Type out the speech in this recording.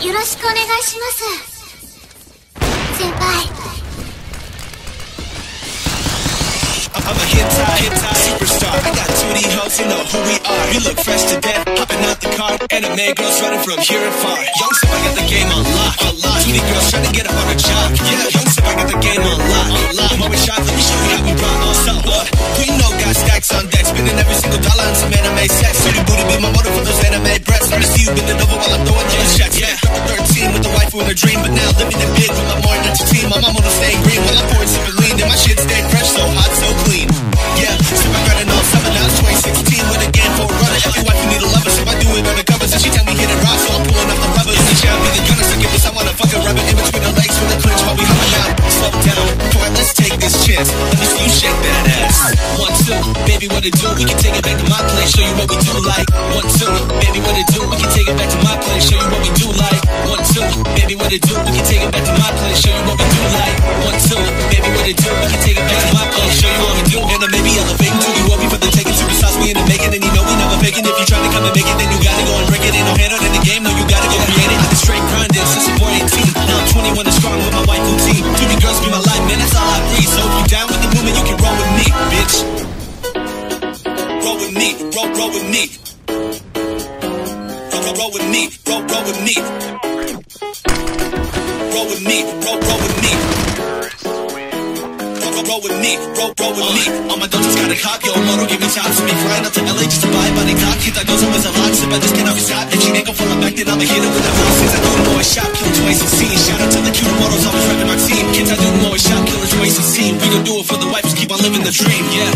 よろしくお願いします。先輩。 I'm a hip-hop superstar. I got 2D hoes, you know who we are. You look fresh to death, hopping out the car. Anime girls running from here and far. Young Sip, I got the game on lock. 2D girls trying to get up on a job. Yeah, Young Sip, I got the game on lock. Moment shot, let me show you how we rock. So, we know got stacks on deck. Spending every single dollar on some anime sex. Pretty booty be my motor for those anime breasts. Starting to see you bending over while I'm throwing those checks. Yeah, 13 with the waifu in a dream. But now living it big with my more than your team. My mama wanna stay green while I'm pouring super lean. And my shit stay fresh, so hot, so clean. Yeah, so I'm running all summer now. It's 2016 with a game for a runner. Every wife you need a lover, so I do it undercover. So she tell me hit it rock, so I'm pulling up the rubber. And she be the gunner, so give this I wanna fucking rub it in between the legs for the clinch while we hopping out. Slow down, boy, let's take this chance. Let me see you shake that ass. 1, 2, baby, what it do? We can take it back to my place, show you what we do like. 1, 2, baby, what it do? We can take it back to my place, show you what we do like. 1, 2, baby, what it do? We can take it back to my place, show you what we do like. 1, 2, baby, what it do? We can take it back to my place, show you what we do. And I maybe elevating to you, what we for the taking to the sauce, we in the making, and you know we never faking. If you trying to come and make it, then you gotta go and break it. Ain't no handle in the game, no, you gotta go create it. I've been straight grinding since I'm 18. Now I'm 21 and strong with my wife and team. 2D girls be my life, man, that's all I breathe. So if you down with the movement, you can roll with me, bitch. Roll with me, roll with me. Roll with me, roll with me. Roll with me, roll with me. Roll with me, roll with me. All my dogs got a cop, yo, moto give me top. So me flying out to LA just to buy a body cock. Hit that goes up as a lot, so I just cannot stop. If she ain't gon' fall back, then I'ma hit her with a box. Since I do the more shop, kill 2016. Shout out to the cute models, always rapping our team. Kids, I do the more shop, killer 2016. We gon' do it for the wife, just keep on living the dream, yeah.